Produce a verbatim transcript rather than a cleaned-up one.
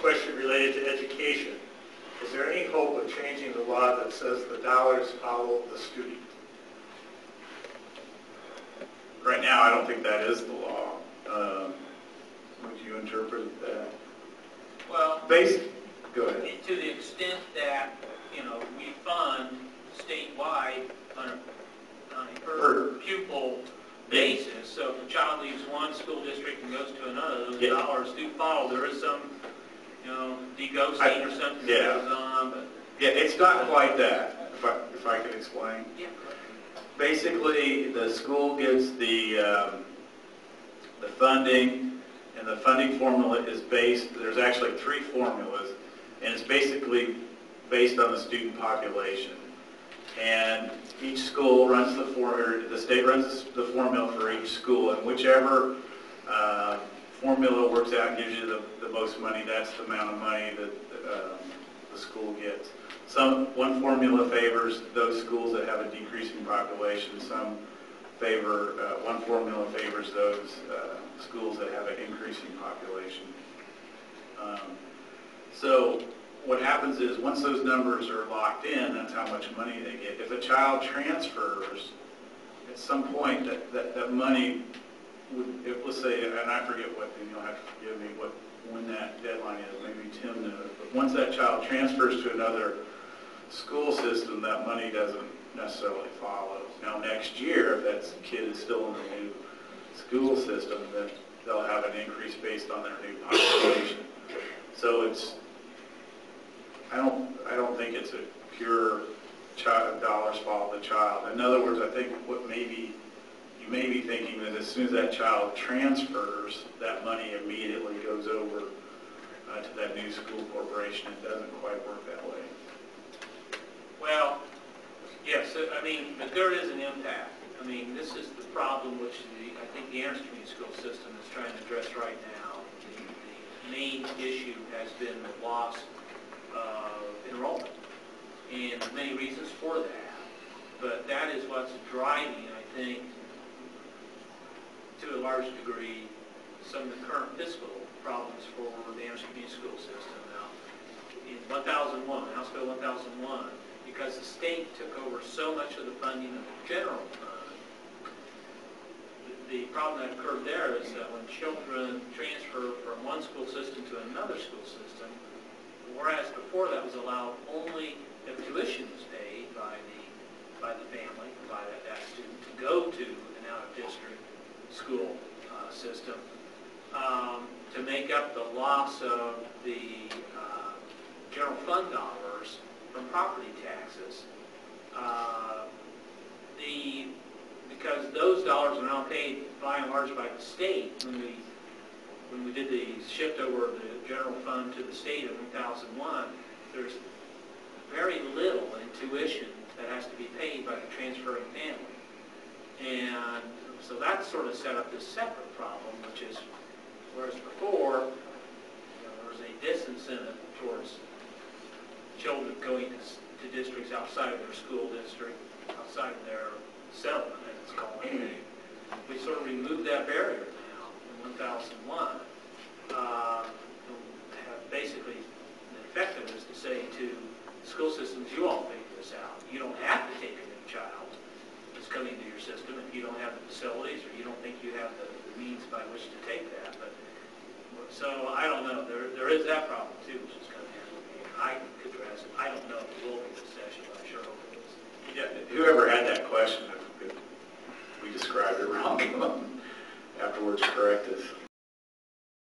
question related to education. Is there any hope of changing the law that says the dollars follow the student? Right now, I don't think that is the law. Um, would you interpret that? Well, Based, go ahead. To the extent that, you know, we fund statewide on a, on a per pupil basis, so if a child leaves one school district and goes to another, those yeah. dollars do follow. There is some, you know, deghosting or something yeah. that goes on, but yeah, it's not quite that. If I if I can explain. Yeah. Basically, the school gets the um, the funding, and the funding formula is based. There's actually three formulas, and it's basically based on the student population. And each school runs the formula. The state runs the formula for each school, and whichever uh, formula works out and gives you the, the most money, that's the amount of money that uh, the school gets. Some one formula favors those schools that have a decreasing population. Some favor uh, one formula favors those uh, schools that have an increasing population. Um, so what happens is once those numbers are locked in, that's how much money they get. If a child transfers, at some point that that, that money would, if, let's say, and I forget what, and you'll have to forgive me what when that deadline is. Maybe Tim knows. But once that child transfers to another school system, that money doesn't necessarily follow. Now next year, if that kid is still in the new school system, then they'll have an increase based on their new population. So it's, I don't, I don't think it's a pure child, dollars follow the child. In other words, I think what maybe you may be thinking that as soon as that child transfers, that money immediately goes over uh, to that new school corporation. It doesn't quite work that way. Well, yes, I mean, but there is an impact. I mean, this is the problem which the, I think the Anderson Community School System is trying to address right now. The, the main issue has been the loss of enrollment, and many reasons for that. But that is what's driving, I think, to a large degree, some of the current fiscal problems for the Anderson Community School System. Now, in one thousand one, House Bill one thousand one, because the state took over so much of the funding of the general fund, the problem that occurred there is that when children transfer from one school system to another school system, whereas before that was allowed only if tuition was paid by the by the family, by that, that student, to go to an out-of-district school uh, system, um, to make up the loss of the uh, general fund dollars from property taxes. Uh, the because those dollars are now paid by and large by the state. When we when we did the shift over of the general fund to the state in two thousand one, there's very little in tuition that has to be paid by the transferring family, and so that sort of set up this separate problem, which is whereas before you know, there was a disincentive towards children going to, to districts outside of their school district, outside of their settlement, as it's called. We sort of removed that barrier now in one thousand one. Uh, have basically, the effect of it is to say to school systems, you all figure this out. You don't have to take a new child that's coming to your system if you don't have the facilities or you don't think you have the, the means by which to take that. But so I don't know. There there is that problem too, which is coming in. I could address it. I don't know if it will be this session, but I sure hope it is. Yeah, whoever had that question, if we described it wrong, afterwards correct us.